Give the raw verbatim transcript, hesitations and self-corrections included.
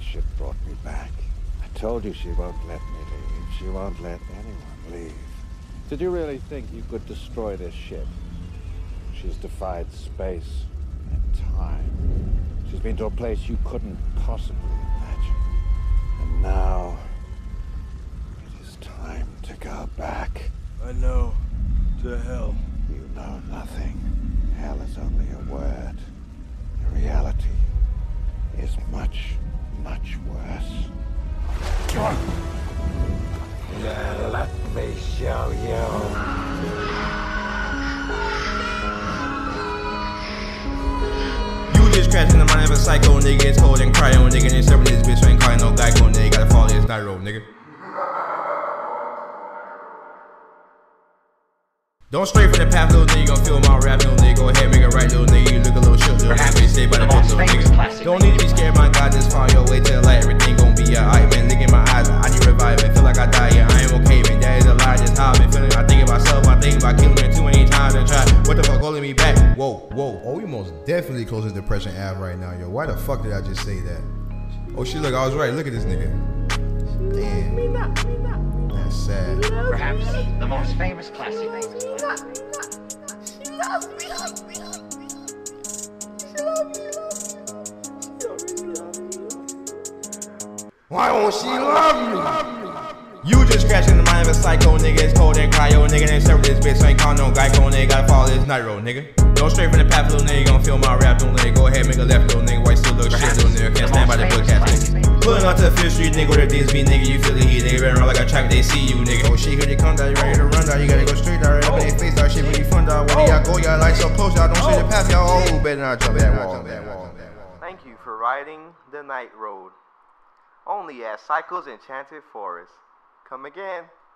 ship brought me back. I told you she won't let me leave. She won't let anyone leave. Did you really think you could destroy this ship? She's defied space and time. She's been to a place you couldn't possibly imagine. And now, it is time to go back. I know. To hell. You know nothing. Hell is only a word. The reality is much, much worse. Now let me show you. You just crashed in the mind of a psycho nigga. It's cold and cryo nigga. And serving this bitch, so ain't calling no Geico nigga. Gotta follow this night road nigga. Don't stray from the path, little nigga. You gon' feel my rap, little nigga. Go ahead, make it right, little nigga. You look a little shook, little nigga. What you say about the book, little nigga. Don't need to be scared, my God. Just follow your way to the light. Everything gon' be alright, man. Look in my eyes. I need reviving. Feel like I die, yeah. I am okay, man. That is a lie. Just how I've been feeling. I think about myself. I think about killing me too many times and try. What the fuck holding me back? Whoa, whoa. Oh, we most definitely close to Depression Ave right now, yo. Why the fuck did I just say that? Oh shit, look, I was right. Look at this nigga. Damn. That's sad. Perhaps the most famous classic. Why won't she love me? You just crashed in the mind of a psycho nigga. It's cold and cryo nigga. Ain't serving this bitch, so ain't calling no Geico nigga. Gotta follow this night road nigga. Don't stray from the path, little nigga. Gon' feel my rap, little nigga. Go ahead, make a left, little nigga. White still look shit, little nigga. Can't stand by the book ass nigga. Pulling out to the fifth street, nigga. With the D S B nigga. You feel the heat, nigga. Better run like a track, they see you, nigga. Oh shit, here they come down. You ready to run down? You gotta go straight down. Right up in their face, dog. Shit really fun, dog. Where y'all go? Y'all like so close, y'all don't see the path, y'all. Oh, better not jump that wall. Thank you for riding the night road. Only at Cycles Enchanted Forest. Come again.